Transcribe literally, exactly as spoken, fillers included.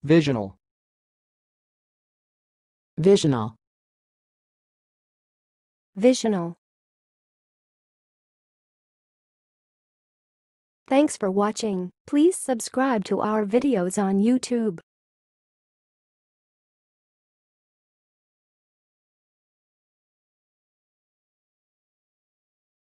visional, visional, visional. Thanks for watching. Please subscribe to our videos on YouTube.